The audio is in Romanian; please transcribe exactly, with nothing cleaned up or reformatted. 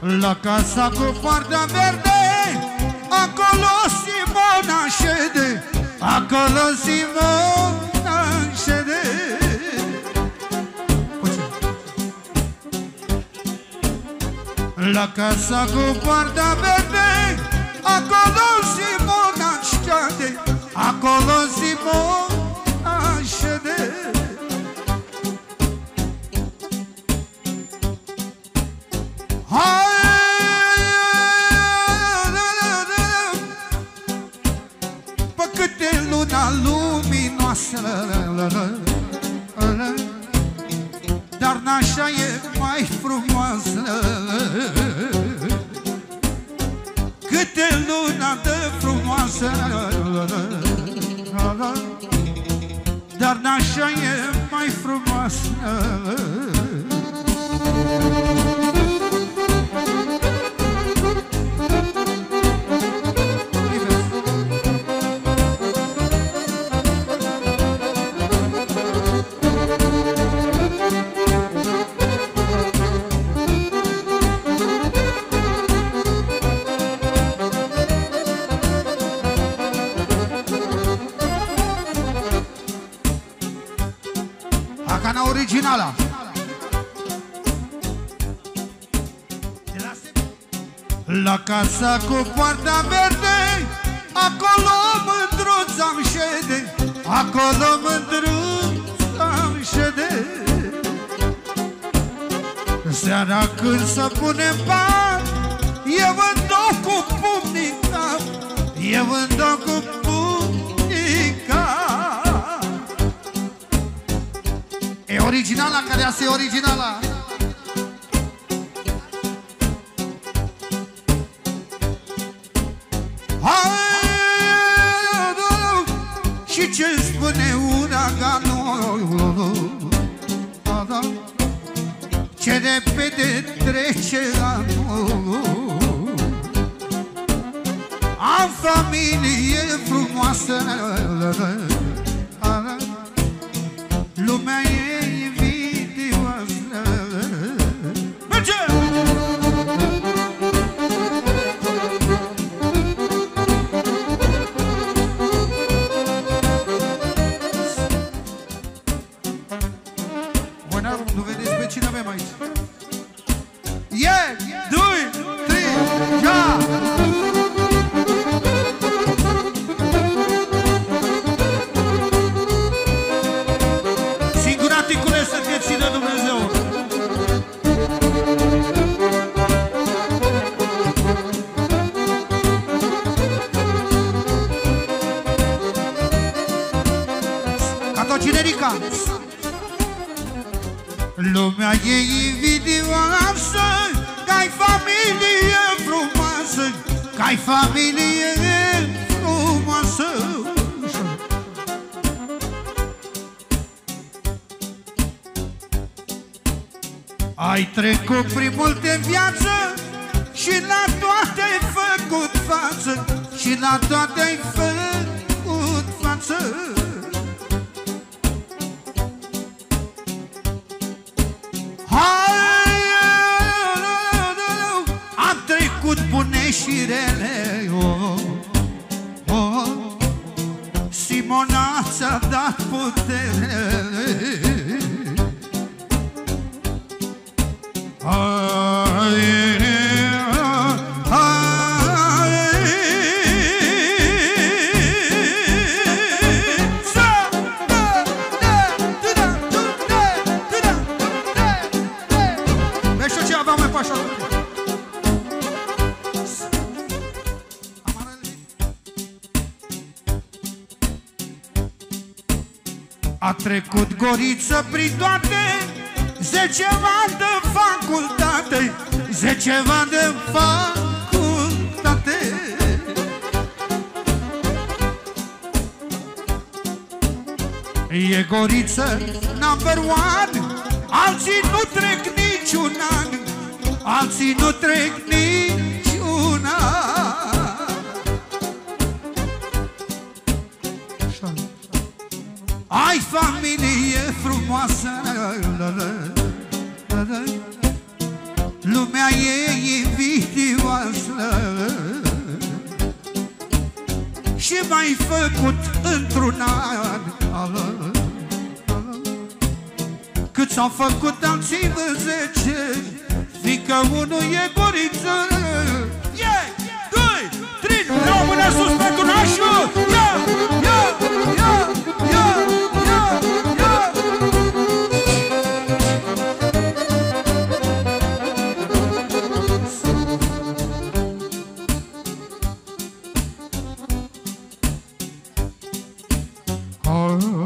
La casa cu poarta verde, acolo Simona șede, acolo Simona șede. La casa cu poarta verde, acolo Simona șede, acolo Simona șede. Pe luna luminoasă, dar n-așa e mai frumoasă. Câte luna de frumoasă, dar n-așa e mai frumoasă. Hacana originală. La casa cu poarta verde, acolo mândruța-mi șede, acolo mândruța-mi șede. Seara când se pune pat, eu îmi dau cu pumnii în cap, eu îmi dau cu pumnii în cap. E originala, care asta e originala. Și ce spune uraganul, ce repede trece anul. Am familie frumoasă, lumea e invidioasă. Merge! Bună, nu vedeți pe cine avem aici? Yeah! Doi, trei, ja! Singuraticule să te țină Dumnezeu! Catocinerica! Lumea e invidioasă, că-ai familie frumoasă, că-ai familie frumoasă. Ai trecut prin multe în viață și la toate ai făcut față, și la toate ai făcut față. Am trecut bune și rele, oh, oh. Simona ți-a dat putere. A trecut Goriță prin toate, zece ani de facultate, zece ani de facultate. E Goriță number one, alții nu trec niciun an, alții nu trec niciun an. Ai familie frumoasă, lumea e invidioasă și m-ai făcut într-un an. Cât s-au făcut alții de zece, fiindcă unul e guriță. Yeah! Doi, trei, dau mâna sus pentru nașul! Ia! Ia! Ia! Ia! Ia! Ia! Oh,